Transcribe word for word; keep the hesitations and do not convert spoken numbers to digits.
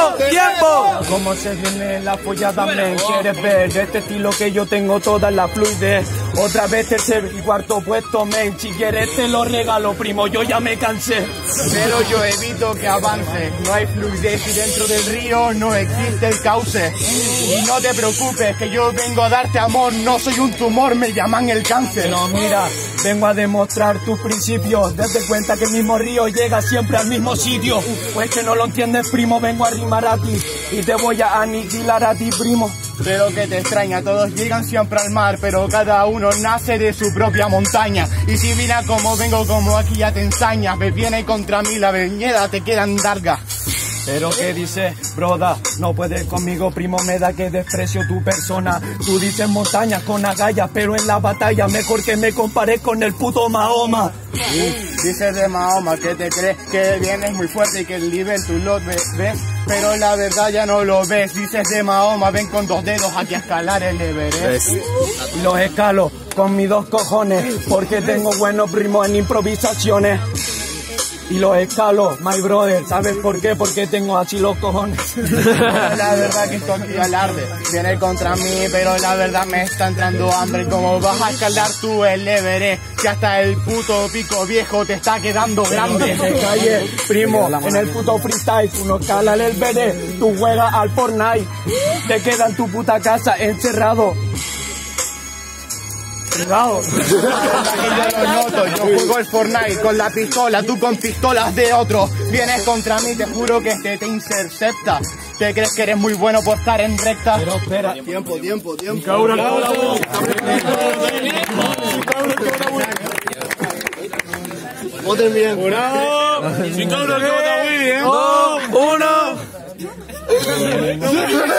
¡Tiempo! Cómo se viene la follada, men. ¿Quieres ver este estilo que yo tengo toda la fluidez? Otra vez tercer y cuarto puesto, men. Si quieres te lo regalo, primo, yo ya me cansé. Pero yo evito que avance. No hay fluidez y dentro del río no existe el cauce. Y no te preocupes que yo vengo a darte amor. No soy un tumor, me llaman el cáncer. Pero mira, vengo a demostrar tus principios. Date cuenta que el mismo río llega siempre al mismo sitio. Pues que no lo entiendes, primo, vengo a rimar a ti y te voy a aniquilar a ti, primo. Pero que te extraña, todos llegan siempre al mar, pero cada uno nace de su propia montaña. Y si vina como vengo, como aquí ya te ensañas, me viene contra mí la veñeda, te quedan largas. Pero ¿qué dices, broda? No puedes conmigo, primo, me da que desprecio tu persona. Tú dices montañas con agallas, pero en la batalla mejor que me compares con el puto Mahoma. Dices de Mahoma que te crees que vienes muy fuerte y que el nivel tú lo ves, pero la verdad ya no lo ves. Dices de Mahoma, ven con dos dedos aquí a escalar el Everest. Los escalo con mis dos cojones, porque tengo buenos primos en improvisaciones. Y los escalo, my brother, ¿sabes por qué? Porque tengo así los cojones. La verdad que esto aquí alarde viene contra mí, pero la verdad me está entrando hambre. ¿Cómo vas a escalar tú el Everest? Que hasta el puto pico viejo te está quedando grande. Te calle, primo, en el puto freestyle, tú no escalas el Everest, tú juegas al Fortnite. Te queda en tu puta casa encerrado. Cuidado. Yo lo noto, yo juego el Fortnite con la pistola, tú con pistolas de otro. Vienes contra mí, te juro que este te intercepta. ¿Te crees que eres muy bueno por estar en recta? Pero espera. Tiempo, tiempo, tiempo. Cabra, cabra, Voten bien. Bravo. Sin cabra, que vota muy bien. Dos, uno.